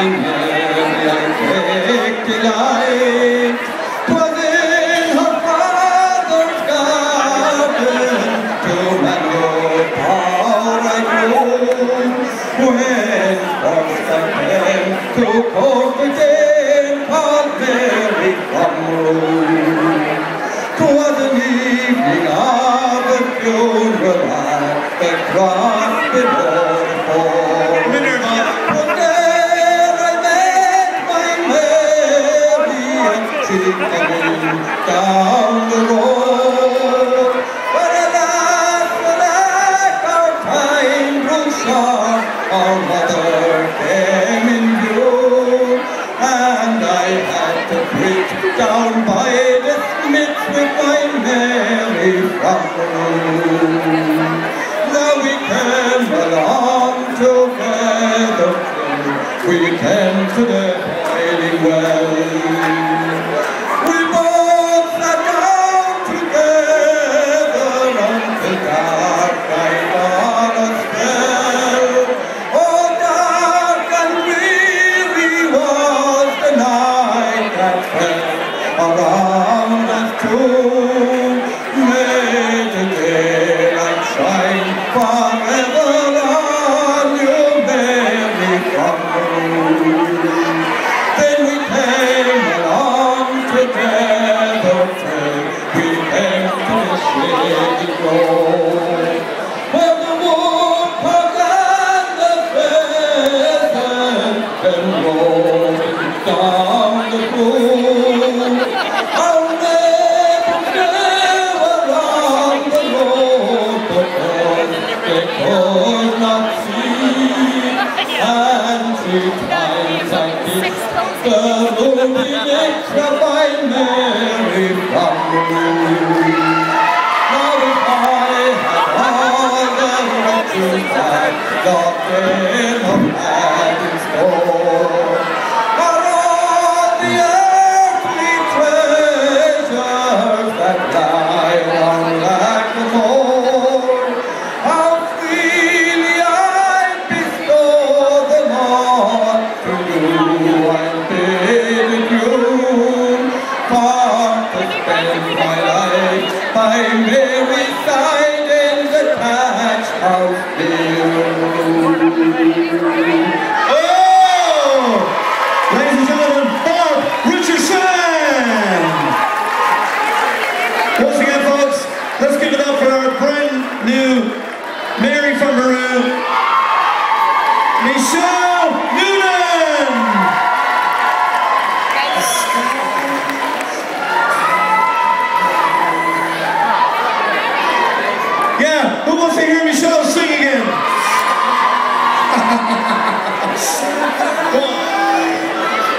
in Mary I take delight. 'Twas in her father's garden to manhood power I grew, when first I came to court the Dame called Mary from Rome. 'Twas an evening of the funeral at the cross below the fold. But there I met my Mary, and she came down the road. But alas, our time grew short, our mother came in view, and I had to preach down by the smith with my Mary from the room. Now we came along together till we came to the Boiling Well. We both sat down together until dark night on us fell. Oh, dark and weary was the night that fell around us two. May the daylight shine forever on you, Mary from the room. Then we came along together till we came to the shady road, where the woodcock and the pheasant came rolling down the pool. Our neighbors were on the road, but they could not see, and 3 times I kissed the lonely nature by Mary from the room. Now if I had all the riches that God gave of had in store, or all the earthly treasures that lie on like the moor, how freely I bestow them all to you. I'll bid it you, for to spend my life by Mary's side in the thatched house near. Oh! Ladies and gentlemen, Bob Richardson! Once again, folks, let's give it up for our brand new Mary from Peru, Michelle Noonan! Yeah, who wants to hear Michelle sing again?